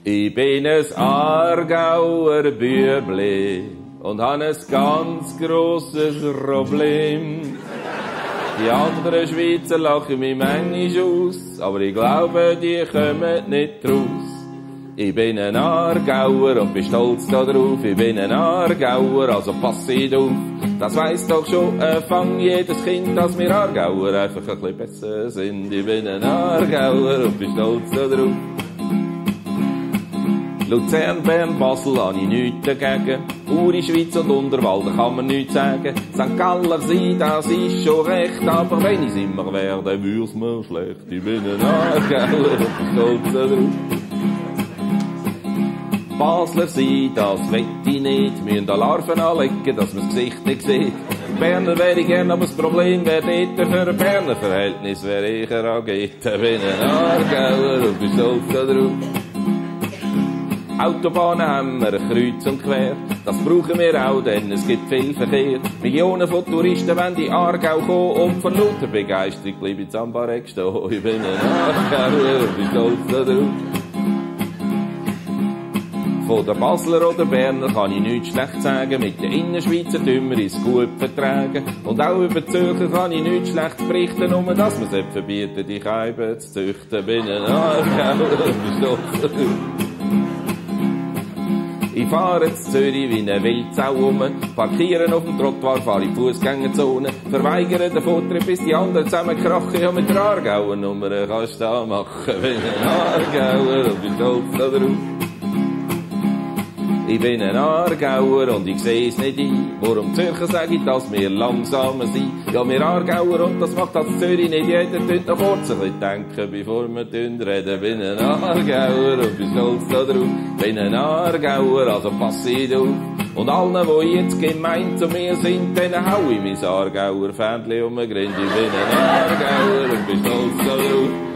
Ich bin ein Aargauer Bübli und habe ein ganz grosses Problem. Die anderen Schweizer lachen mich manchmal aus, aber ich glaube, die kommen nicht raus. Ich bin ein Aargauer und bin stolz da drauf. Ich bin ein Aargauer, also pass ich auf. Das weiss doch schon fang jedes Kind, dass wir Aargauer einfach ein bisschen besser sind. Ich bin ein Aargauer und bin stolz da drauf. Luzern, Bern, Basel habe ich nichts dagegen. Uri, Schweiz und Unterwalden kann man nichts sagen. St. Galler sein, das ist schon recht, aber wenn ich's immer wäre, dann würd's mir schlecht. Ich bin ein Aargauer und bin stolz da drauf. Basler sein, das wett ich nicht. Müssen da Larven anlegen, dass man das Gesicht nicht sieht. Berner wäre ich gern, aber das Problem wäre dort, für ein Berner Verhältnis wäre ich ein Agete. Bin ein Aargauer und bin stolz da drauf. Autobahnen haben wir kreuz und quer. Das brauchen wir auch, denn es gibt viel Verkehr. Millionen von Touristen wollen in Aargau kommen und von lauter Begeisterung bleibe ich am Barek stehen. Ich bin ein Aargauer und bin stolz da drauf. Von der Basler oder Berner kann ich nichts schlecht sagen. Mit den Innerschweizertümern ist es gut vertragen. Und auch über die Zürcher kann ich nichts schlecht berichten, nur dass man es verbieten, die Scheiben zu züchten. Bin ein Aargauer und bin stolz da drauf. Ich fahre in Zürich wie eine Wildsau rum, parkieren auf dem Trottoir, fahre in die Fußgängerzone, verweigere den Vortritt, bis die anderen zusammen krachen. Ja, mit der Aargauer Nummer kannst du da machen. Bin ein Aargauer und bin stolz da drauf. Ich bin ein Aargauer und ich seh's nicht ein. Warum Zürcher sag ich, dass wir langsamer sind? Ja, wir Aargauer und das macht als Zürich nicht jeder. Tönt noch kurz ein bisschen denken, bevor wir reden. Bin ein Aargauer und bin stolz da drauf. Bin ein Aargauer, also pass ich auf. Und allen, die jetzt gemein zu mir sind, denen hau ich mein Aargauer Fähnchen um den Grind. Ich bin ein Aargauer und bin stolz da drauf.